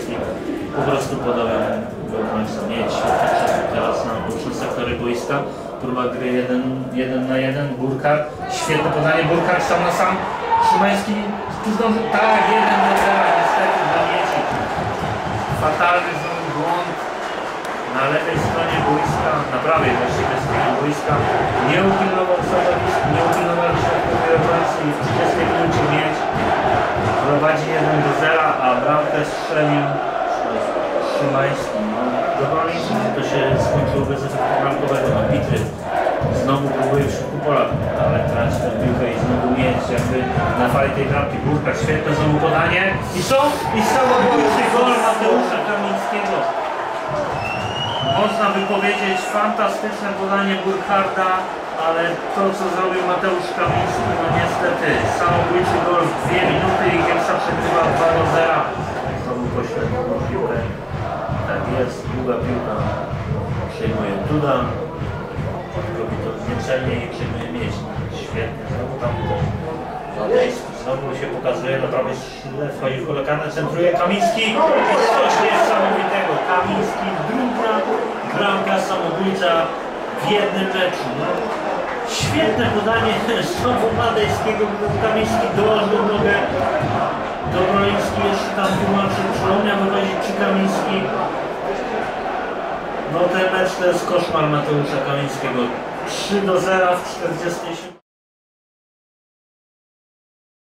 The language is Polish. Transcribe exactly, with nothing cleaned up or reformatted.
Kamiński po prostu podał do końca. Mieć teraz na boczne sektory boiska. Próba gry jeden, jeden na jeden. Burkhardt. Świetne podanie. Burkhardt sam na sam. Szymański zdążył. Tak, jeden do zera. Niestety dla Miedzi. Fatalny znowu błąd. Na lewej stronie boiska, na prawej właściwie stronie boiska, nie upilnował środowisk, nie upilnowali środkowej obrońcy i w trzydziestej minucie Miedź prowadzi jeden do zera, a bramkę strzelił Szymański. No, dobraliśmy, że to się skończyło bez efektu bramkowego. Arbitry znowu próbuje w środku pola, ale traci tę piłkę i znowu Miedź jakby na fali tej bramki. Burkhardt, świetne znowu podanie i są i samobójczy gol Mateusza Kamińskiego. Można by powiedzieć fantastyczne podanie Burkharda, ale to co zrobił Mateusz Kamiński, no niestety samobójczy gol w dwie minuty i Kielce przegrywa dwa do zera. Znowu pośrednią piłkę. Tak jest, długa piłka. Przejmuje Duda. Robi to niecelnie i przejmuje Miedź. Świetnie, znowu tam Wadejski. Znowu się pokazuje na prawej skrzydle, wchodzi w pole karne, centruje Kamiński i coś niesamowitego. Kamiński, druga bramka samobójcza w jednym meczu. No, świetne podanie znowu Wadejskiego, Kamiński dołożył nogę. Dobroliński jeszcze tam tłumaczy, przypomnia wychodzić przy Kamiński. No ten mecz to jest koszmar Mateusza Kamińskiego. trzy do zera w czterdziestej siódmej